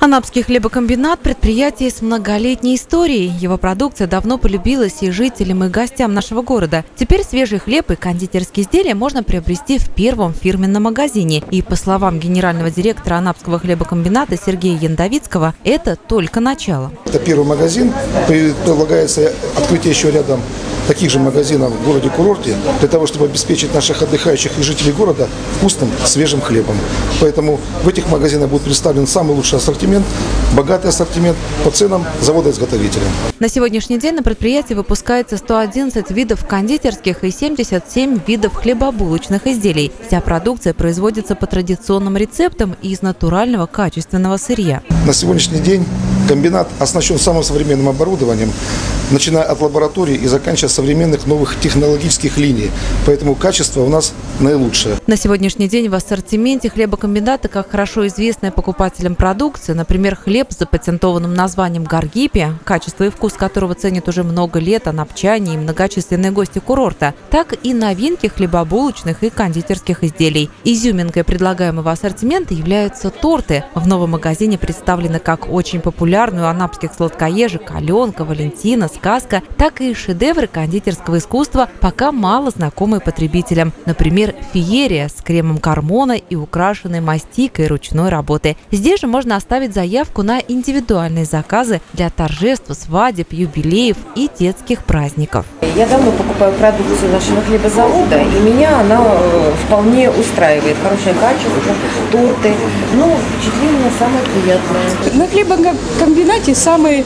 Анапский хлебокомбинат – предприятие с многолетней историей. Его продукция давно полюбилась и жителям, и гостям нашего города. Теперь свежий хлеб и кондитерские изделия можно приобрести в первом фирменном магазине. И, по словам генерального директора Анапского хлебокомбината Сергея Яндовицкого, это только начало. Это первый магазин. Предлагается открытие еще рядом таких же магазинов в городе-курорте, для того, чтобы обеспечить наших отдыхающих и жителей города вкусным, свежим хлебом. Поэтому в этих магазинах будет представлен самый лучший ассортимент, богатый ассортимент по ценам завода-изготовителя. На сегодняшний день на предприятии выпускается 111 видов кондитерских и 77 видов хлебобулочных изделий. Вся продукция производится по традиционным рецептам и из натурального качественного сырья. На сегодняшний день комбинат оснащен самым современным оборудованием, начиная от лаборатории и заканчивая современных новых технологических линий. Поэтому качество у нас наилучшее. На сегодняшний день в ассортименте хлебокомбината, как хорошо известная покупателям продукция, например, хлеб с запатентованным названием «Гаргипия», качество и вкус которого ценят уже много лет анапчане и многочисленные гости курорта, так и новинки хлебобулочных и кондитерских изделий. Изюминкой предлагаемого ассортимента являются торты. В новом магазине представлены как очень популярные у анапских сладкоежек «Аленка», «Валентина», «Сказка», так и шедевры кондитерского искусства, пока мало знакомые потребителям. Например, феерия с кремом кармона и украшенной мастикой ручной работы. Здесь же можно оставить заявку на индивидуальные заказы для торжеств, свадеб, юбилеев и детских праздников. Я давно покупаю продукцию нашего хлебозавода, и меня она вполне устраивает. Хорошее качество, торты. Ну, впечатление самое приятное. На хлебокомбинате самые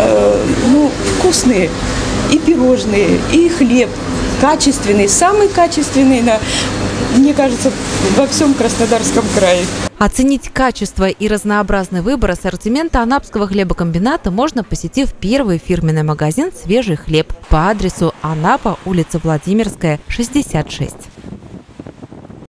вкусные и пирожные, и хлеб качественный, самый качественный, мне кажется, во всем Краснодарском крае. Оценить качество и разнообразный выбор ассортимента Анапского хлебокомбината можно, посетив первый фирменный магазин «Свежий хлеб» по адресу Анапа, улица Владимирская, 66.